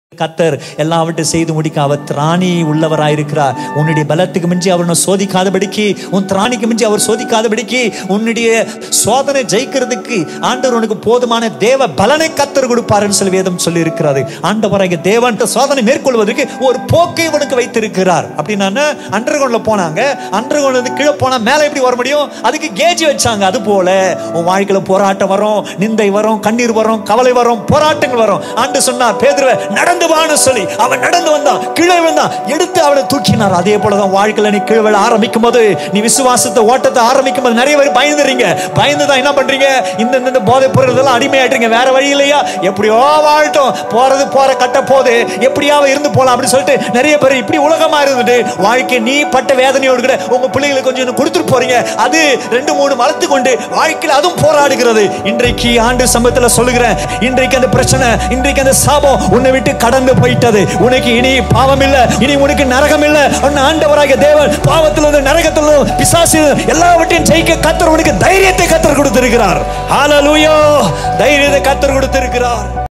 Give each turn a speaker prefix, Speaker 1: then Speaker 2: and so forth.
Speaker 1: கத்தர் எல்லாவற்றையும் செய்து முடிக்க அவர் திராணி உள்ளவராயிருக்கிறார். உன்னுடைய பலத்துக்கு மிஞ்சி அவர் சோதிக்காதபடிக்கு, உன் திராணிக்கு மிஞ்சி அவர் சோதிக்காதபடிக்கு, உன்னுடைய சோதனை ஜெயிக்கிறதுக்கு ஆண்டவர் உனக்கு போதுமான தேவ பலனை கத்தர் கொடுப்பாருன்னு சொல்லி வேதம் சொல்லி இருக்கிறது. ஆண்டவராகிய தேவன் சோதனை மேற்கொள்வதற்கு ஒரு போக்கை உனக்கு வைத்திருக்கிறார். அப்படின்னா அண்டர்கிரவுண்ட்ல போனாங்க, அண்டர்கிரவுண்ட்ல கீழே போனா மேல எப்படி வர முடியும்? அதுக்கு கேஜ் வச்சாங்க. அது போல உன் வாழ்க்கையில போராட்டம் வரும், நிந்தை வரும், கண்ணீர் வரும், கவலை வரும், போராட்டங்கள் வரும். ஆண்டு சொன்னார் பேதுருவை நடந்து வான்னு சொல்லி, அவன் நடந்து வந்தான், கீழே வந்தான், எடுத்து அவனை தூக்கினார். அதே போலதான் வாழ்க்கையில நீ கீழே விழ ஆரம்பிக்கும் போது, நீ விசுவாசத்தை ஓட்டத்தை ஆரம்பிக்கும் போது நிறைய பேர் பயந்துறீங்க. பயந்துதான் என்ன பண்றீங்க? இந்த போதை பொருள் அடிமையாயிட்டீங்க. வேற வழி இல்லையா, எப்படியோ வாழட்டும், போறது போற கட்ட போது எப்படியாவது இருந்து போலாம் அப்படின்னு சொல்லிட்டு நிறைய பேர் இப்படி உலகமா இருந்துட்டு வாழ்க்கை நீ பட்ட வேதனையோடு கூட உங்க பிள்ளைகளுக்கு கொஞ்சம் கொடுத்துட்டு போறீங்க. அது 2-3 வளர்த்து கொண்டு வாழ்க்கையில் அதுவும் போராடுகிறது. இன்றைக்கு ஆண்டு சமயத்துல சொல்லுகிறேன், இன்றைக்கு அந்த பிரச்சனை, இன்றைக்கு அந்த சாபம் உன்னை விட்டு கடந்து போயிட்டது. உனக்கு இனி பாவம் இல்ல, இனி உனக்கு நரகம் இல்ல. ஆண்டவராகிய தேவன் பாவத்திலிருந்து, நரகத்திலிருந்து, பிசாசிலிருந்து எல்லாவற்றையும் ஜெயிக்க கர்த்தர் உனக்கு தைரியத்தை கர்த்தர் கொடுத்திருக்கிறார். ஹல்லேலூயா! தைரியத்தை கர்த்தர் கொடுத்திருக்கிறார்.